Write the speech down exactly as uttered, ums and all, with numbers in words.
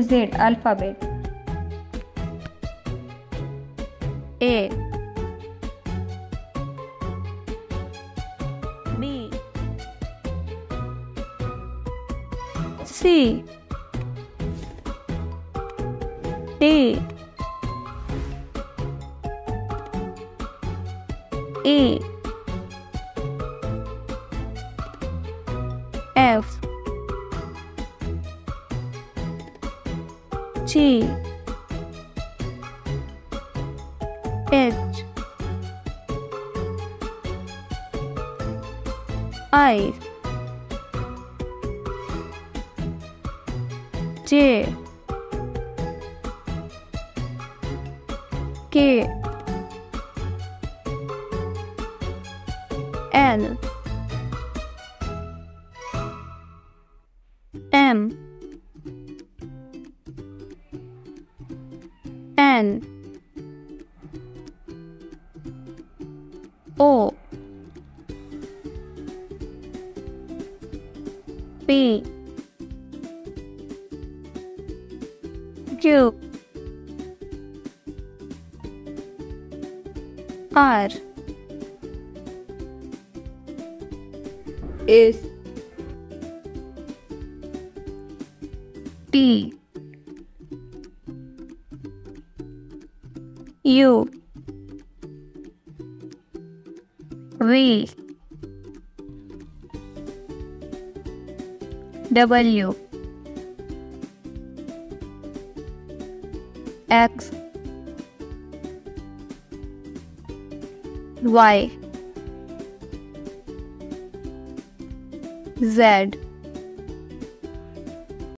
to Z alphabet. A, B, C, D, E, F, G, H, I, J, K, L, M, N, O, P, Q, R, S, T, U, V, W, X, Y, Z.